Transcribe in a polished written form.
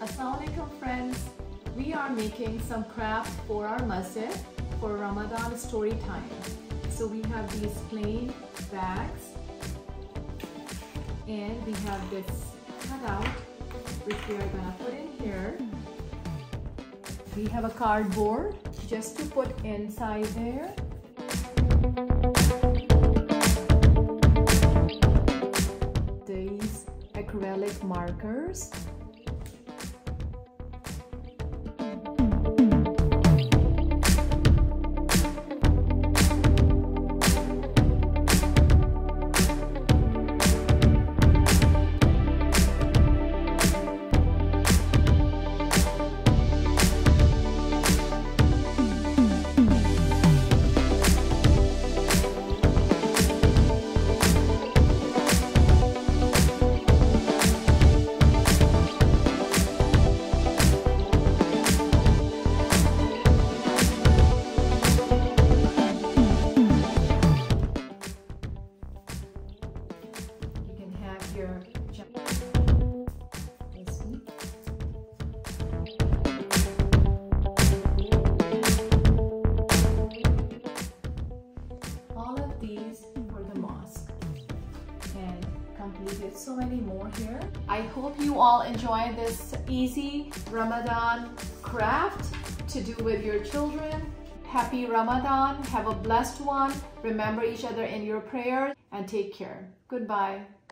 Assalamualaikum friends, we are making some craft for our masjid for Ramadan story time. So we have these plain bags and we have this cutout which we are going to put in here. We have a cardboard just to put inside there. These acrylic markers. All of these for the mosque and completed so many more here. I hope you all enjoy this easy Ramadan craft to do with your children. Happy Ramadan, have a blessed one. Remember each other in your prayers and take care. Goodbye.